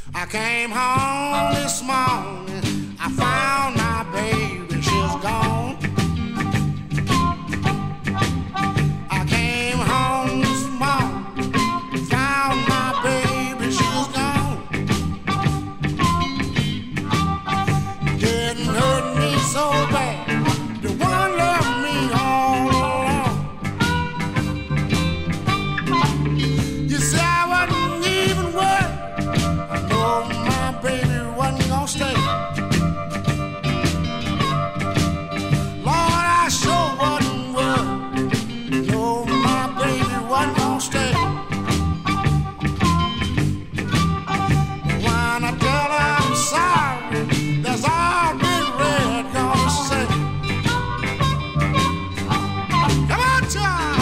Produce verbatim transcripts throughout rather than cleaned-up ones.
I came home this morning, I found my baby, she's gone. I came home this morning, found my baby, she's gone. It didn't hurt me so bad, the one left me all alone. You see, I wasn't even worried, I know my baby wasn't gonna stay. Lord, I sure wasn't worried, no, my baby wasn't gonna stay. When I tell her I'm sorry, that's all Big Red gonna say. Come on, child!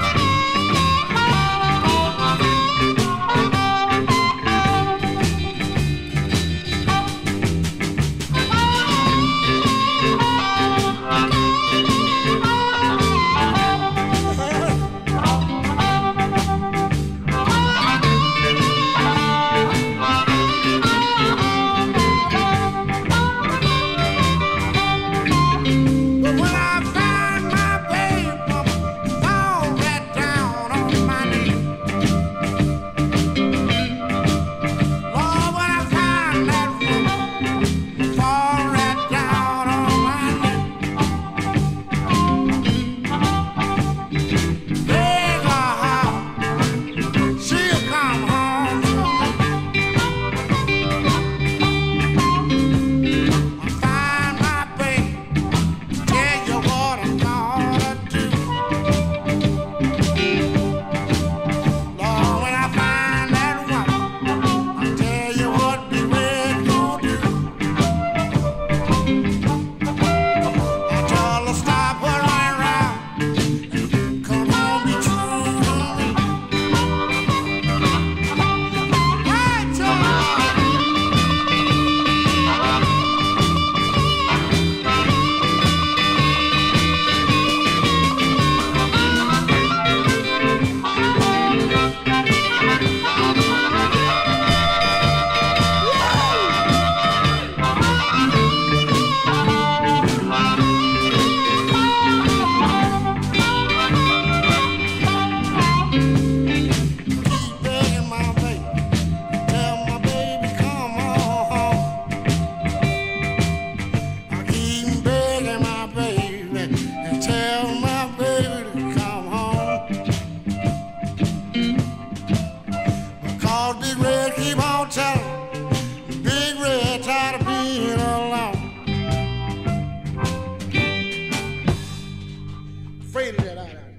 Big Red keep on telling, Big Red tired of being alone. Afraid of that out there.